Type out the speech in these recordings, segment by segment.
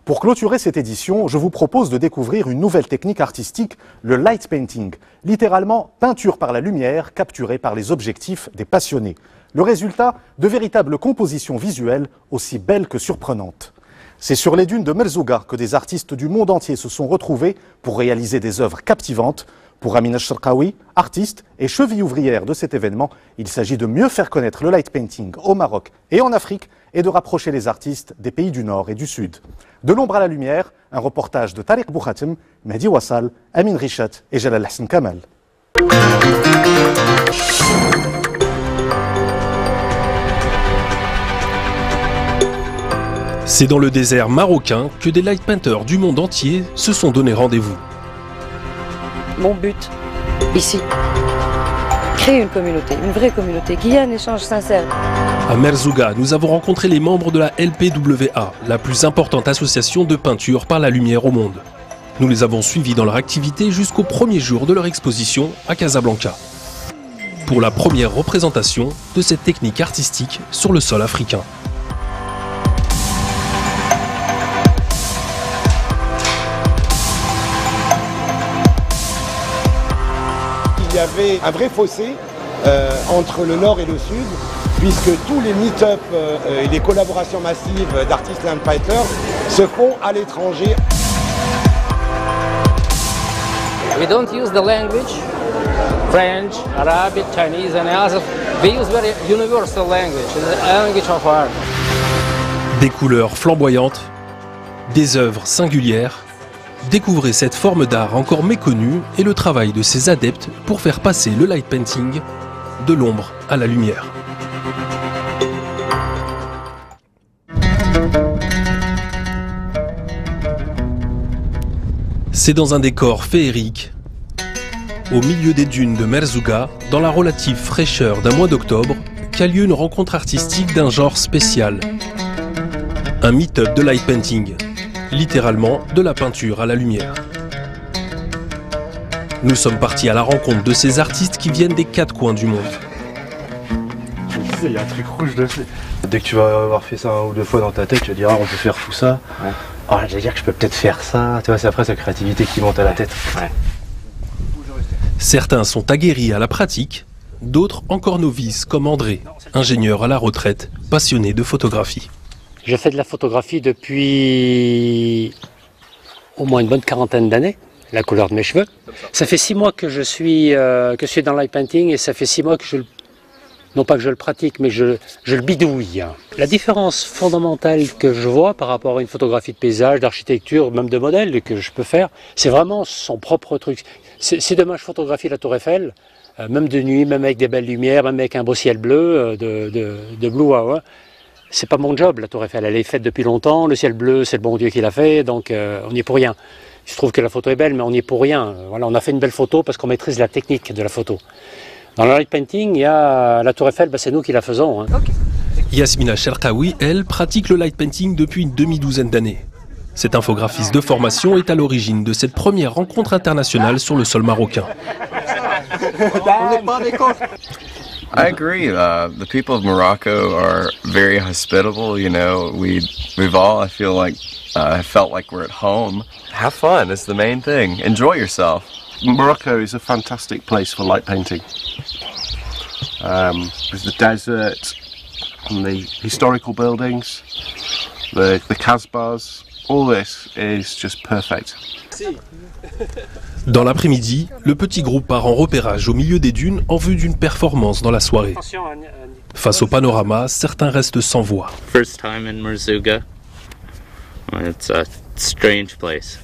Pour clôturer cette édition, je vous propose de découvrir une nouvelle technique artistique, le light painting, littéralement peinture par la lumière capturée par les objectifs des passionnés. Le résultat, de véritables compositions visuelles aussi belles que surprenantes. C'est sur les dunes de Merzouga que des artistes du monde entier se sont retrouvés pour réaliser des œuvres captivantes. Pour Amina Cherkaoui, artiste et cheville ouvrière de cet événement, il s'agit de mieux faire connaître le light painting au Maroc et en Afrique et de rapprocher les artistes des pays du Nord et du Sud. De l'ombre à la lumière, un reportage de Tariq Bouhatem, Mehdi Wassal, Amin Richat et Jalal Hassan Kamal. C'est dans le désert marocain que des light painters du monde entier se sont donné rendez-vous. Mon but, ici, créer une communauté, une vraie communauté, qui ait un échange sincère. À Merzouga, nous avons rencontré les membres de la LPWA, la plus importante association de peinture par la lumière au monde. Nous les avons suivis dans leur activité jusqu'au premier jour de leur exposition à Casablanca, pour la première représentation de cette technique artistique sur le sol africain. Il y avait un vrai fossé entre le nord et le sud, puisque tous les meet-up et les collaborations massives d'artistes land painters se font à l'étranger. We don't use the language, French, Arabic, Chinese and others. We use very universal language, the language of art. Des couleurs flamboyantes, des œuvres singulières. Découvrez cette forme d'art encore méconnue et le travail de ses adeptes pour faire passer le light painting de l'ombre à la lumière. C'est dans un décor féerique, au milieu des dunes de Merzouga, dans la relative fraîcheur d'un mois d'octobre, qu'a lieu une rencontre artistique d'un genre spécial. Un meet-up de light painting. Littéralement de la peinture à la lumière. Nous sommes partis à la rencontre de ces artistes qui viennent des quatre coins du monde. Il y a un truc rouge dessus. Dès que tu vas avoir fait ça un ou deux fois dans ta tête, tu vas dire ah, on peut faire tout ça. Ouais. Oh, je vais dire que je peux peut-être faire ça. Tu vois, c'est après sa créativité qui monte à la tête. Ouais. Certains sont aguerris à la pratique, d'autres encore novices comme André, ingénieur à la retraite, passionné de photographie. Je fais de la photographie depuis au moins une bonne quarantaine d'années, la couleur de mes cheveux. Ça fait 6 mois que je suis dans le light painting et ça fait 6 mois que non pas que je le pratique, mais je le bidouille. La différence fondamentale que je vois par rapport à une photographie de paysage, d'architecture, même de modèle que je peux faire, c'est vraiment son propre truc. Si demain je photographie la Tour Eiffel, même de nuit, même avec des belles lumières, même avec un beau ciel bleu de Blue Hour, c'est pas mon job, la Tour Eiffel, elle est faite depuis longtemps, le ciel bleu, c'est le bon Dieu qui l'a fait, donc on n'y est pour rien. Il se trouve que la photo est belle, mais on n'y est pour rien. Voilà, on a fait une belle photo parce qu'on maîtrise la technique de la photo. Dans le light painting, il y a la Tour Eiffel, c'est nous qui la faisons. Hein. Okay. Yasmina Cherkaoui, elle, pratique le light painting depuis une demi-douzaine d'années. Cette infographiste de formation est à l'origine de cette première rencontre internationale sur le sol marocain. I agree. The people of Morocco are very hospitable. You know, we've all, I feel like, felt like we're at home. Have fun is the main thing. Enjoy yourself. Morocco is a fantastic place for light painting. With the desert and the historical buildings, the Casbahs, all this is just perfect. Dans l'après-midi, le petit groupe part en repérage au milieu des dunes en vue d'une performance dans la soirée. Face au panorama, certains restent sans voix. First time in Merzouga. It's a strange place.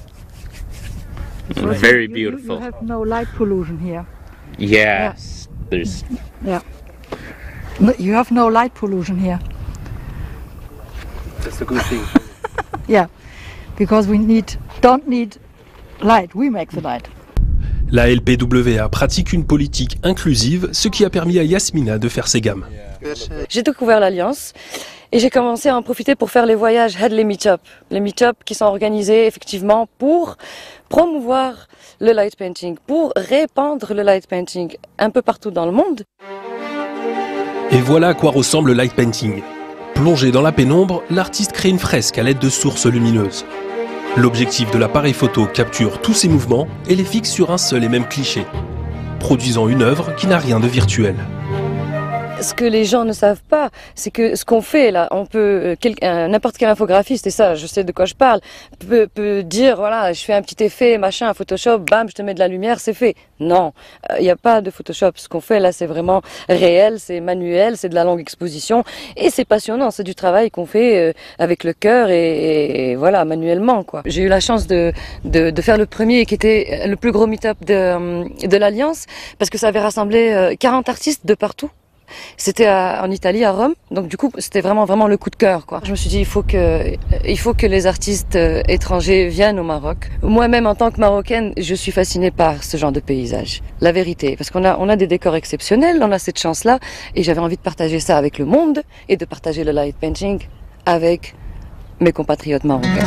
Very beautiful. You have no light pollution here. Yes. There's. Yeah. You have no light pollution here. That's a good thing. Yeah, because we don't need light. We make the light. La LPWA pratique une politique inclusive, ce qui a permis à Yasmina de faire ses gammes. J'ai découvert l'Alliance et j'ai commencé à en profiter pour faire les voyages, les meet-up. Les meet-up qui sont organisés effectivement pour promouvoir le light painting, pour répandre le light painting un peu partout dans le monde. Et voilà à quoi ressemble le light painting. Plongé dans la pénombre, l'artiste crée une fresque à l'aide de sources lumineuses. L'objectif de l'appareil photo capture tous ces mouvements et les fixe sur un seul et même cliché, produisant une œuvre qui n'a rien de virtuel. Ce que les gens ne savent pas, c'est que ce qu'on fait là, on peut, n'importe quel infographiste, et ça, je sais de quoi je parle, peut dire, voilà, je fais un petit effet, machin, un Photoshop, bam, je te mets de la lumière, c'est fait. Non, il n'y a pas de Photoshop. Ce qu'on fait là, c'est vraiment réel, c'est manuel, c'est de la longue exposition, et c'est passionnant, c'est du travail qu'on fait avec le cœur et voilà, manuellement, quoi. J'ai eu la chance de faire le premier, qui était le plus gros meet-up de l'Alliance, parce que ça avait rassemblé 40 artistes de partout. C'était en Italie, à Rome, donc du coup c'était vraiment le coup de cœur, quoi. Je me suis dit il faut que les artistes étrangers viennent au Maroc. Moi-même en tant que Marocaine, je suis fascinée par ce genre de paysage, la vérité, parce qu'on a des décors exceptionnels, on a cette chance-là, et j'avais envie de partager ça avec le monde et de partager le light painting avec mes compatriotes marocains.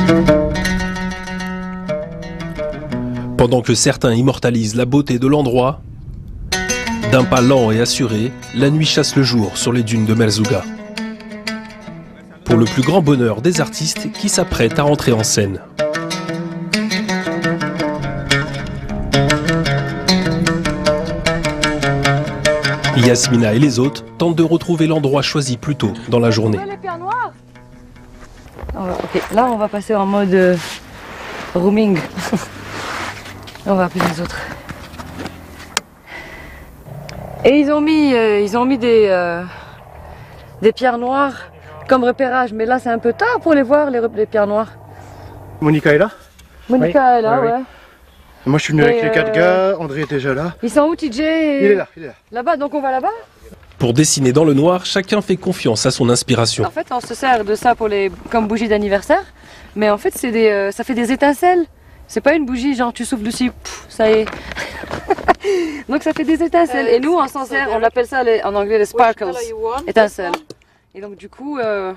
Pendant que certains immortalisent la beauté de l'endroit, d'un pas lent et assuré, la nuit chasse le jour sur les dunes de Merzouga. Pour le plus grand bonheur des artistes qui s'apprêtent à rentrer en scène. Yasmina et les autres tentent de retrouver l'endroit choisi plus tôt dans la journée. Les pierres noires. Ok, là on va passer en mode roaming. On va appeler les autres. Et ils ont mis des pierres noires comme repérage, mais là c'est un peu tard pour les voir, les pierres noires. Monica est là? Monica est là, ouais. Moi je suis venu avec les 4 gars, André est déjà là. Ils sont où, TJ? Il est là, il est là. Là-bas, donc on va là-bas? Pour dessiner dans le noir, chacun fait confiance à son inspiration. En fait, on se sert de ça comme bougie d'anniversaire, mais en fait ça fait des étincelles. C'est pas une bougie, genre tu souffles dessus, ça y est. Donc ça fait des étincelles. Et nous, on s'en sert, on appelle ça en anglais les sparkles, étincelles. Et donc du coup,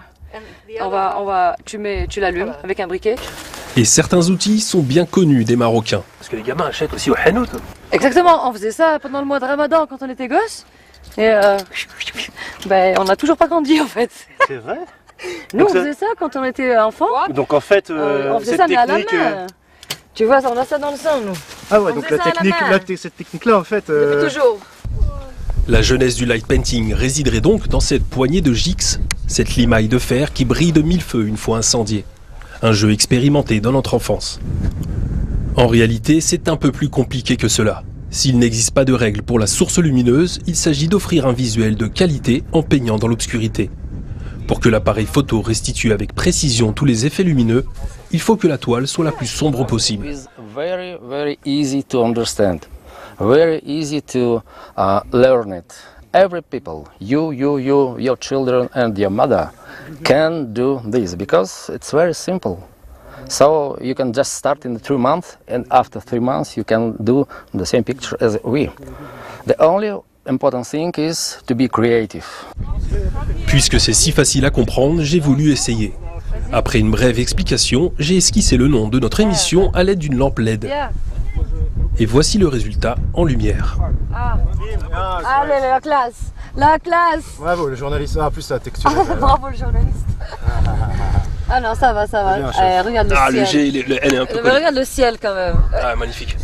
tu l'allumes avec un briquet. Et certains outils sont bien connus des Marocains. Parce que les gamins achètent aussi au Hanout. Exactement, on faisait ça pendant le mois de Ramadan quand on était gosses. Et on n'a toujours pas grandi en fait. C'est vrai? Nous, on faisait ça quand on était enfant. Donc en fait, on faisait cette ça mais à la technique... main. Tu vois, on a ça dans le sang, nous. Ah ouais, donc la technique, cette technique-là, en fait... Depuis toujours. La jeunesse du light painting résiderait donc dans cette poignée de gypse, cette limaille de fer qui brille de mille feux une fois incendiée. Un jeu expérimenté dans notre enfance. En réalité, c'est un peu plus compliqué que cela. S'il n'existe pas de règle pour la source lumineuse, il s'agit d'offrir un visuel de qualité en peignant dans l'obscurité. Pour que l'appareil photo restitue avec précision tous les effets lumineux, il faut que la toile soit la plus sombre possible. Very, very easy to understand, very easy to learn it. Every people, you, your children and your mother can do this because it's very simple. So you can just start in 3 months and after 3 months you can do the same picture as we. The only important thing is to be creative. Puisque c'est si facile à comprendre, j'ai voulu essayer. Après une brève explication, j'ai esquissé le nom de notre émission à l'aide d'une lampe LED. Et voici le résultat en lumière. Allez, la classe. La classe. Bravo, le journaliste. Ah, en plus, ça a texturé. Bravo, le journaliste. Ah non, ça va. Regarde le ciel. Elle est un peu regarde le ciel quand même. Ah, magnifique.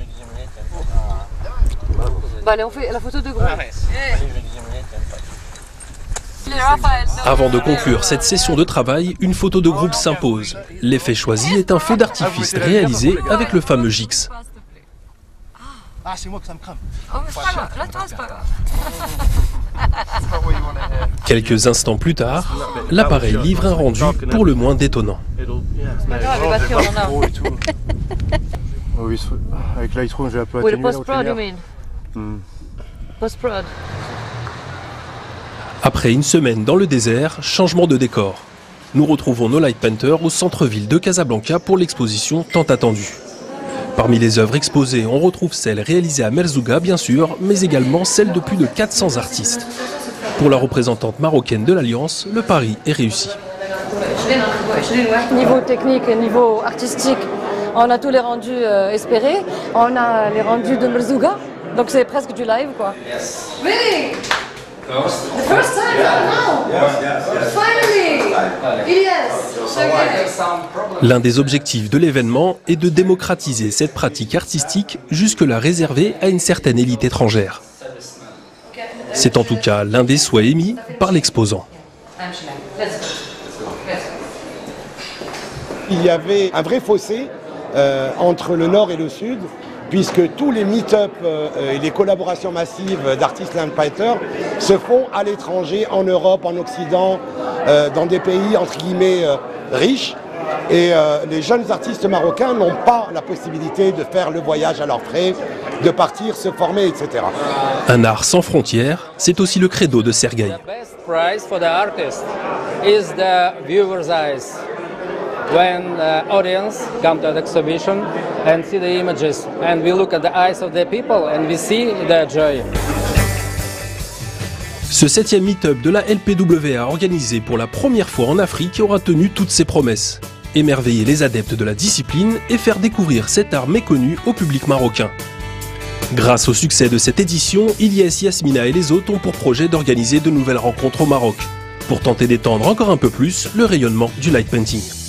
Bon, allez, on fait la photo de groupe. Avant de conclure cette session de travail, une photo de groupe s'impose. L'effet choisi est un feu d'artifice réalisé avec le fameux Gix. Ah, c'est moi que ça me crame. Oh, mais c'est pas grave. Là, toi, c'est pas grave. Quelques instants plus tard, l'appareil livre un rendu pour le moins détonnant. Oui, avec Lightroom, j'ai un peu Oui, atténué le post-prod, you mean? Post-prod. Après une semaine dans le désert, changement de décor. Nous retrouvons nos light painters au centre-ville de Casablanca pour l'exposition tant attendue. Parmi les œuvres exposées, on retrouve celles réalisées à Merzouga, bien sûr, mais également celles de plus de 400 artistes. Pour la représentante marocaine de l'Alliance, le pari est réussi. Niveau technique et niveau artistique, on a tous les rendus espérés. On a les rendus de Merzouga, donc c'est presque du live, quoi. Really? The first time now. Finally. Yes. L'un des objectifs de l'événement est de démocratiser cette pratique artistique jusque-là réservée à une certaine élite étrangère. C'est en tout cas l'un des souhaits émis par l'exposant. Il y avait un vrai fossé entre le nord et le sud, puisque tous les meet-up et les collaborations massives d'artistes landfighter se font à l'étranger, en Europe, en Occident, dans des pays entre guillemets riches. Et les jeunes artistes marocains n'ont pas la possibilité de faire le voyage à leurs frais, de partir, se former, etc. Un art sans frontières, c'est aussi le credo de Sergueï. When the audience come to the exhibition and see the images, and we look at the eyes of the people and we see their joy. Ce 7e meet-up de la LPWA organisé pour la première fois en Afrique aura tenu toutes ses promesses. Émerveiller les adeptes de la discipline et faire découvrir cet art méconnu au public marocain. Grâce au succès de cette édition, Ilyes, Yasmina et les autres ont pour projet d'organiser de nouvelles rencontres au Maroc, pour tenter d'étendre encore un peu plus le rayonnement du light painting.